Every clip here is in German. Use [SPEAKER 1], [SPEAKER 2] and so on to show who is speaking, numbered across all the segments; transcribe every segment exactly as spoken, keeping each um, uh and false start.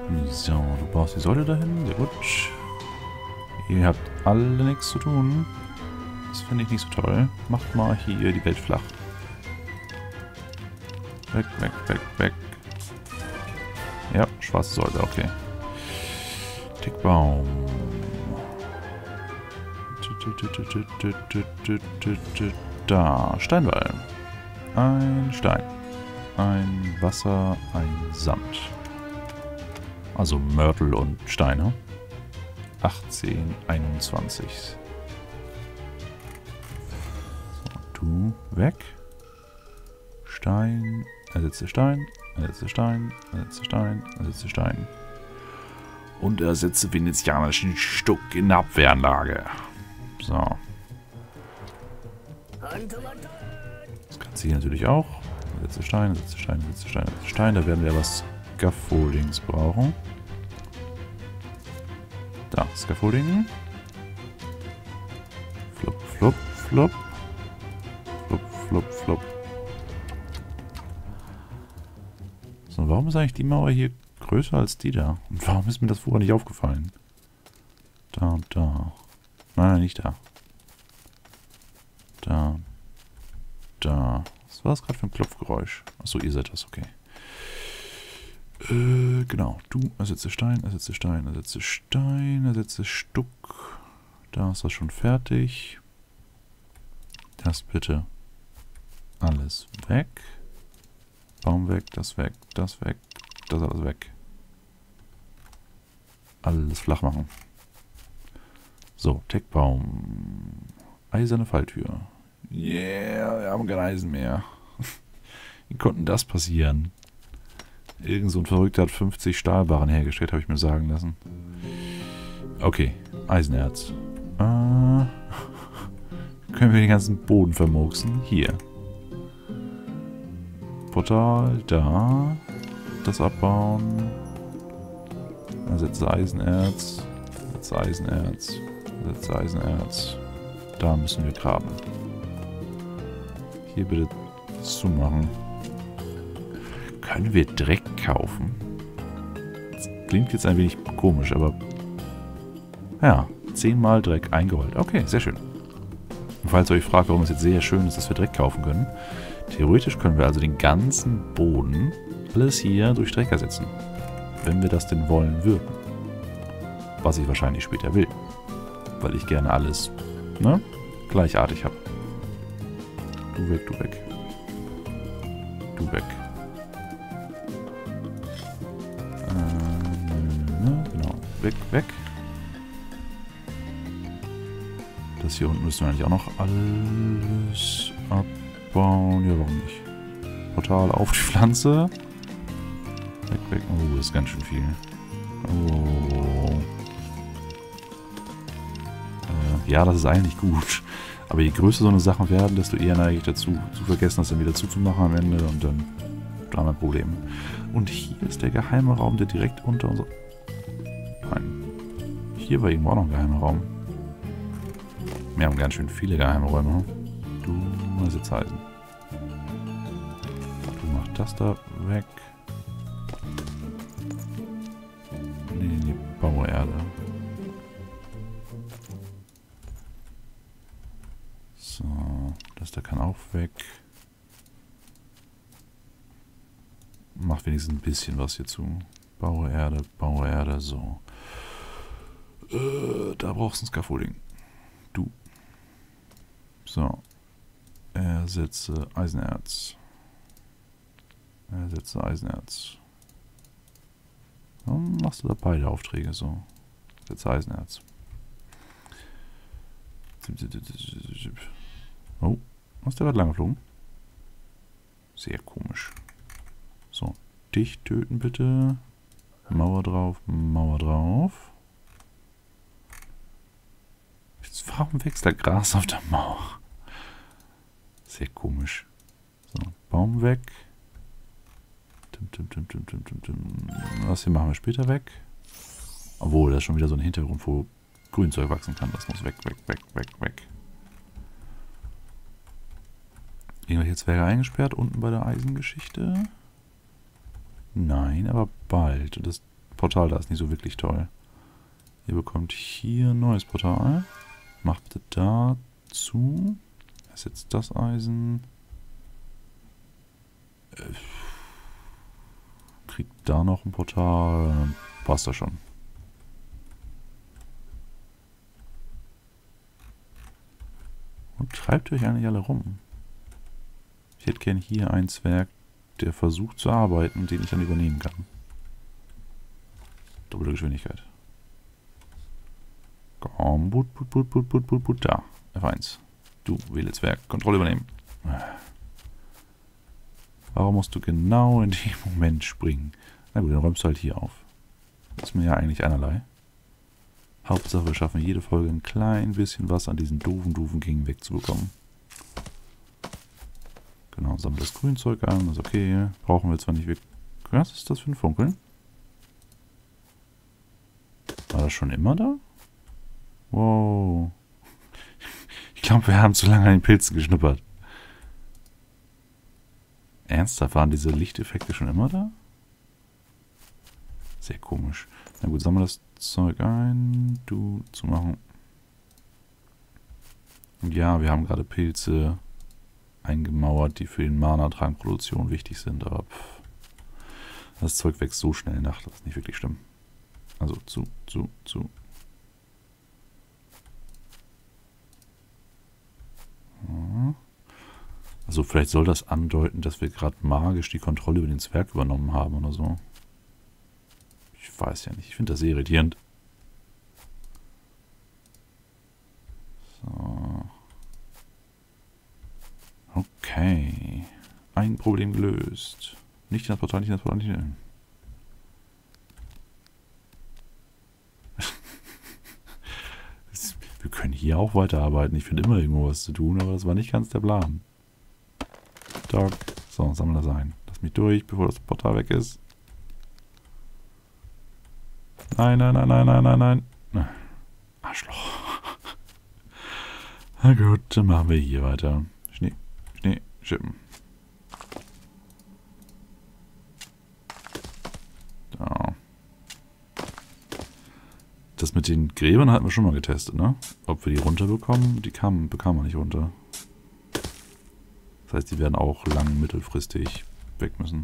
[SPEAKER 1] So, du brauchst die Säule dahin. Sehr gut. Ihr habt alle nichts zu tun. Das finde ich nicht so toll. Macht mal hier die Welt flach. Weg, weg, weg, weg. Ja, schwarze Säule, okay. Tickbaum. Da, Steinwall. Ein Stein. Ein Wasser, ein Sand. Also Mörtel und Steine. achtzehn, einundzwanzig. So, du weg. Stein, ersetze Stein, ersetze Stein, ersetze Stein, ersetze Stein. Und ersetze venezianischen Stuck in der Abwehranlage. So. Das kannst du hier natürlich auch. Ersetze Stein, ersetze Stein, ersetze Stein, ersetze Stein. Da werden wir was Scaffoldings brauchen. Da, Scaffolding. Flop, flop, flop. Flop, flop, flop. So, warum ist eigentlich die Mauer hier größer als die da? Und warum ist mir das vorher nicht aufgefallen? Da und da. Nein, nein, nicht da. Da. Da. Was war das gerade für ein Klopfgeräusch? Achso, ihr seid das, okay. Äh, genau. Du ersetze Stein, ersetze Stein, ersetze Stein, ersetze Stuck. Da ist das schon fertig. Das bitte alles weg. Baum weg, das weg, das weg, das alles weg. Alles flach machen. So, Techbaum. Eiserne Falltür. Yeah, wir haben kein Eisen mehr. Wie konnte das passieren? Irgend so ein Verrückter hat fünfzig Stahlbarren hergestellt, habe ich mir sagen lassen. Okay, Eisenerz. Äh, können wir den ganzen Boden vermurksen? Hier. Portal, da. Das abbauen. Ersetze Eisenerz. Ersetze Eisenerz. Ersetze Eisenerz. Da müssen wir graben. Hier bitte zumachen. Können wir Dreck kaufen? Das klingt jetzt ein wenig komisch, aber... Ja, zehnmal Dreck eingerollt. Okay, sehr schön. Und falls ihr euch fragt, warum es jetzt sehr schön ist, dass wir Dreck kaufen können. Theoretisch können wir also den ganzen Boden, alles hier durch Dreck ersetzen. Wenn wir das denn wollen würden. Was ich wahrscheinlich später will. Weil ich gerne alles, ne, gleichartig habe. Du weg, du weg. Du weg. Äh, ne, genau. Weg, weg. Das hier unten müssen wir eigentlich auch noch alles abbauen. Ja, warum nicht? Portal auf die Pflanze. Weg, weg. Oh, das ist ganz schön viel. Oh. Äh, ja, das ist eigentlich gut. Aber je größer so eine Sachen werden, desto eher neige ich dazu, zu vergessen, das dann wieder zuzumachen am Ende. Und dann haben wir Probleme. Und hier ist der geheime Raum, der direkt unter unserer... Nein. Hier war irgendwo auch noch ein geheimer Raum. Wir haben ganz schön viele geheime Räume. Du ersetzt Eisen. Du machst das da weg. Nee, die Bauerde. So, das da kann auch weg. Macht wenigstens ein bisschen was hierzu. Bauerde, Bauerde, so. Äh, da brauchst du ein Scaffolding. Du. So. Ersetze Eisenerz. Ersetze Eisenerz. Warum machst du da beide Aufträge so? Ersetze Eisenerz. Oh, ist der gerade lang geflogen? Sehr komisch. So, dich töten bitte. Mauer drauf, Mauer drauf. Warum wächst da Gras auf der Mauer? Sehr komisch. So, Baum weg. Tim, tim, tim, tim, tim, tim, tim. Das hier machen wir später weg. Obwohl, das ist schon wieder so ein Hintergrund, wo Grünzeug wachsen kann. Das muss weg, weg, weg, weg, weg. Irgendwelche Zwerge eingesperrt unten bei der Eisengeschichte? Nein, aber bald. Und das Portal da ist nicht so wirklich toll. Ihr bekommt hier ein neues Portal. Macht bitte da zu. Ersetzt das Eisen. Äh, kriegt da noch ein Portal. Dann passt das schon. Und treibt euch eigentlich alle rum. Ich hätte gern hier einen Zwerg, der versucht zu arbeiten, den ich dann übernehmen kann. Doppelte Geschwindigkeit. Komm, put, put, put, put, put, put, put, da. F eins. Du, wähle Zwerg. Kontrolle übernehmen. Warum musst du genau in dem Moment springen? Na gut, dann räumst du halt hier auf. Das ist mir ja eigentlich einerlei. Hauptsache, wir schaffen jede Folge ein klein bisschen was an diesen doofen, doofen Gängen wegzubekommen. Genau, sammle das Grünzeug an, das ist okay. Brauchen wir zwar nicht weg. Was ist das für ein Funkeln? War das schon immer da? Wow. Ich glaube, wir haben zu lange an den Pilzen geschnuppert. Ernsthaft, waren diese Lichteffekte schon immer da? Sehr komisch. Na gut, sammle das Zeug ein. Du zu machen. Und ja, wir haben gerade Pilze eingemauert, die für den Mana-Trankproduktion wichtig sind, aber pff, das Zeug wächst so schnell nach, das ist nicht wirklich schlimm. Also zu, zu, zu. Also vielleicht soll das andeuten, dass wir gerade magisch die Kontrolle über den Zwerg übernommen haben oder so. Ich weiß ja nicht, ich finde das sehr irritierend. So. Okay. Ein Problem gelöst. Nicht in das Portal, nicht in das Portal, nicht in das. Wir können hier auch weiterarbeiten. Ich finde immer irgendwo was zu tun, aber das war nicht ganz der Plan. Dog. So, sammle das ein. Lass mich durch, bevor das Portal weg ist. Nein, nein, nein, nein, nein, nein, nein. Arschloch. Na gut, dann machen wir hier weiter. Schnee, Schnee, schippen. Da. Das mit den Gräbern hatten wir schon mal getestet, ne? Ob wir die runterbekommen? Die kamen, bekamen wir nicht runter. Das heißt, die werden auch lang mittelfristig weg müssen.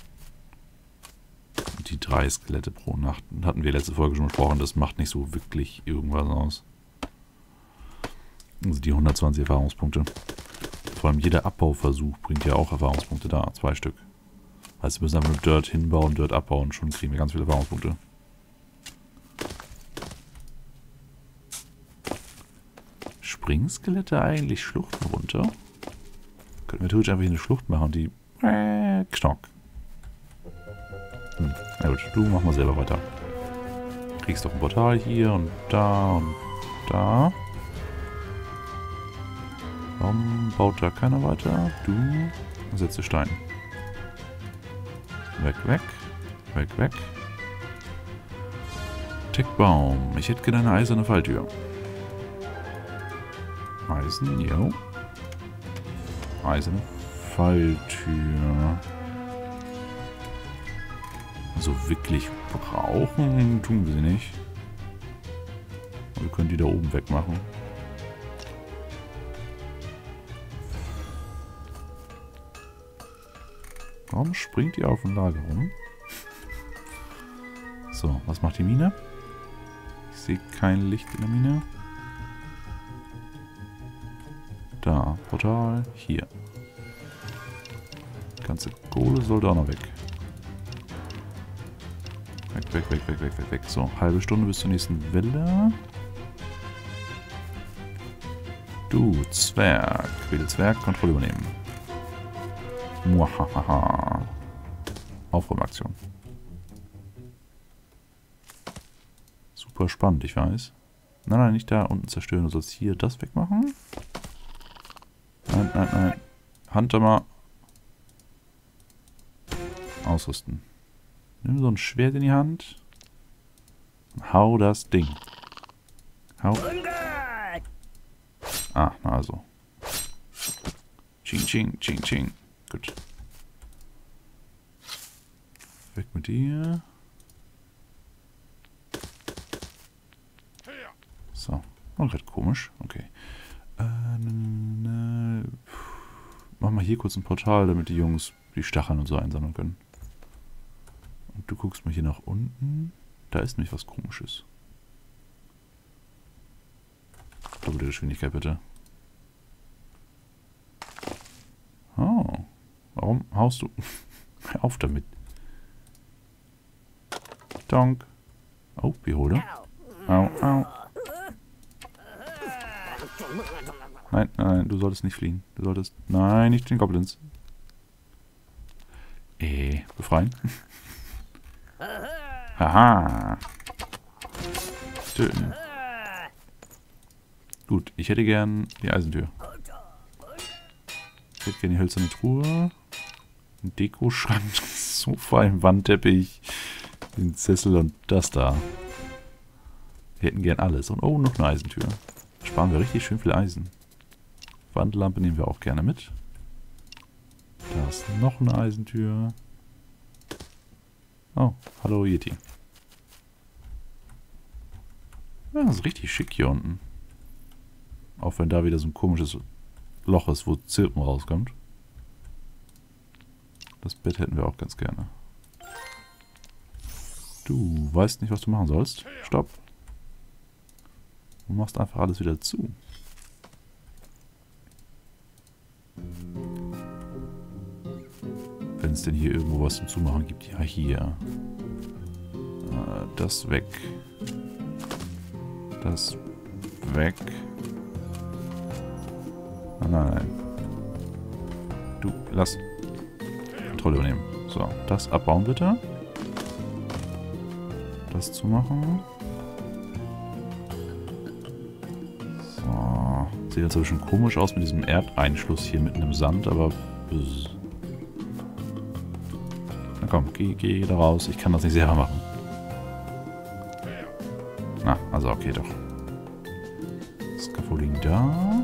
[SPEAKER 1] Und die drei Skelette pro Nacht hatten wir letzte Folge schon besprochen. Das macht nicht so wirklich irgendwas aus. Also die hundertzwanzig Erfahrungspunkte. Vor allem jeder Abbauversuch bringt ja auch Erfahrungspunkte da. Zwei Stück. Heißt, wir müssen einfach nur Dirt hinbauen, Dirt abbauen. Schon kriegen wir ganz viele Erfahrungspunkte. Springen Skelette eigentlich Schluchten runter? Könnten wir natürlich einfach hier eine Schlucht machen, die... Äh, Knock. Hm, na gut, du mach mal selber weiter. Kriegst doch ein Portal hier und da und da. Warum baut da keiner weiter? Du setze Stein. Weg, weg. Weg, weg. Tickbaum. Ich hätte gerne eine eiserne Falltür. Eisen, jo. Eiserne Falltür. Also wirklich brauchen tun wir sie nicht. Wir können die da oben wegmachen. Warum springt die auf dem Lager rum? So, was macht die Mine? Ich sehe kein Licht in der Mine. Da, Portal, hier. Die ganze Kohle soll da noch weg. Weg, weg, weg, weg, weg, weg, weg. So, halbe Stunde bis zur nächsten Welle. Du, Zwerg. Wähle Zwerg, Kontrolle übernehmen. Muahaha. Aufräumaktion. Super spannend, ich weiß. Nein, nein, nicht da unten zerstören. Du sollst hier das wegmachen. Nein, nein, nein. Hunter mal. Ausrüsten. Nimm so ein Schwert in die Hand. Hau das Ding. Hau. Ah, na also. Ching, ching, ching, ching. Gut. Weg mit dir. Oh, gerade komisch. Okay. Äh, ne, mach mal hier kurz ein Portal, damit die Jungs die Stacheln und so einsammeln können. Und du guckst mal hier nach unten. Da ist nämlich was Komisches. Doppelte Geschwindigkeit bitte. Oh. Warum haust du? Hör auf damit. Donk. Oh, Beholder. Au, au. Nein, nein, du solltest nicht fliehen. Du solltest... Nein, nicht den Goblins. Eh, befreien. Haha. Töten. Gut, ich hätte gern die Eisentür. Ich hätte gerne die hölzerne Truhe. Ein Dekoschrank, Sofa, ein Wandteppich, den Sessel und das da. Wir hätten gern alles. Und oh, noch eine Eisentür. Da sparen wir richtig schön viel Eisen. Wandlampe nehmen wir auch gerne mit. Da ist noch eine Eisentür. Oh, hallo Yeti. Ja, das ist richtig schick hier unten. Auch wenn da wieder so ein komisches Loch ist, wo Zirpen rauskommt. Das Bett hätten wir auch ganz gerne. Du weißt nicht, was du machen sollst. Stopp. Du machst einfach alles wieder zu. Wenn es denn hier irgendwo was zum Zumachen gibt. Ja, hier. Äh, das weg. Das weg. Nein, nein, nein. Du, lass Kontrolle übernehmen. So, das abbauen bitte. Das zu machen. So. Sieht jetzt aber schon komisch aus mit diesem Erdeinschluss hier mitten im Sand, aber... Bzz. Na komm, geh, geh da raus. Ich kann das nicht selber machen. Na, also okay, doch. Scaffolding da.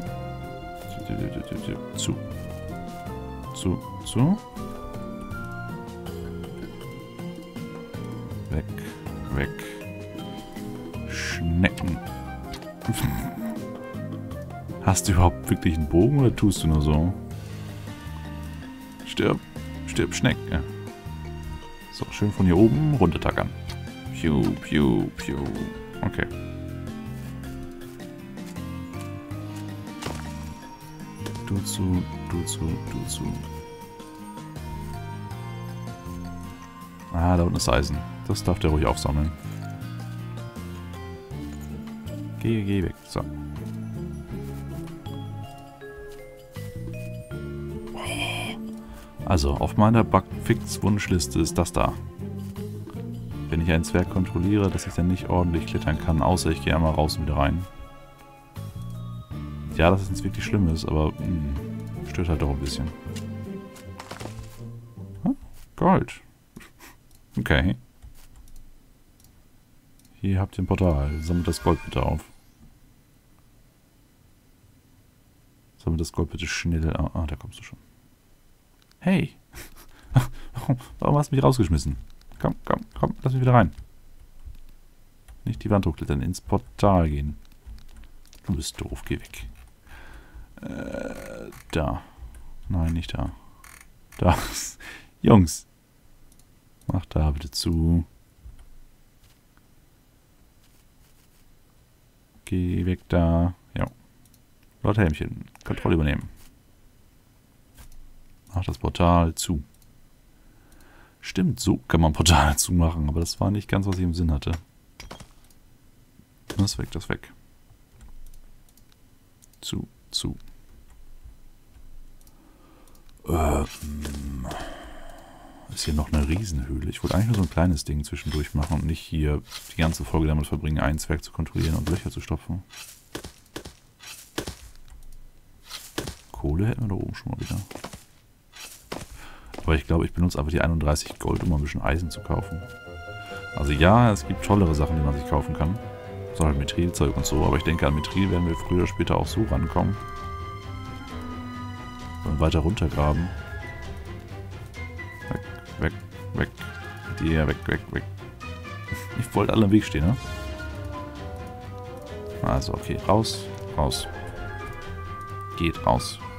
[SPEAKER 1] Zu. Zu. Zu. Weg. Weg. Schnecken. Hast du überhaupt wirklich einen Bogen oder tust du nur so? Stirb. Stirb, Schnecke. So, schön von hier oben runtertackern. Piu, piu, piu. Okay. Du zu, du zu, du zu. Ah, da unten ist Eisen. Das darf der ruhig aufsammeln. Geh, geh weg. So. Also, auf meiner Bugfix-Wunschliste ist das da. Wenn ich einen Zwerg kontrolliere, dass ich dann nicht ordentlich klettern kann, außer ich gehe einmal raus und wieder rein. Ja, dass es jetzt wirklich schlimm ist, aber mh, stört halt doch ein bisschen. Hm? Gold. Okay. Hier habt ihr ein Portal. Sammelt das Gold bitte auf. Sammelt das Gold bitte schnell. Ah, ah, da kommst du schon. Hey! Warum, warum hast du mich rausgeschmissen? Komm, komm, komm, lass mich wieder rein. Nicht die Wand hochklettern, ins Portal gehen. Du bist doof, geh weg. Äh, da. Nein, nicht da. Da. Jungs. Mach da bitte zu. Geh weg da. Ja. Leute Helmchen. Kontrolle übernehmen. Mach das Portal zu. Stimmt, so kann man Portale zumachen, aber das war nicht ganz, was ich im Sinn hatte. Das weg, das weg. Zu, zu. Ähm, ist hier noch eine Riesenhöhle. Ich wollte eigentlich nur so ein kleines Ding zwischendurch machen und nicht hier die ganze Folge damit verbringen, ein Zwerg zu kontrollieren und Löcher zu stopfen. Kohle hätten wir da oben schon mal wieder. Aber ich glaube, ich benutze einfach die einunddreißig Gold, um mal ein bisschen Eisen zu kaufen. Also ja, es gibt tollere Sachen, die man sich kaufen kann. So halt Mithrilzeug und so, aber ich denke, an Mithril werden wir früher oder später auch so rankommen. Und weiter runtergraben. Weg, weg, weg. Die weg, weg, weg. Ich wollte alle im Weg stehen, ne? Also, okay, raus, raus. Geht raus.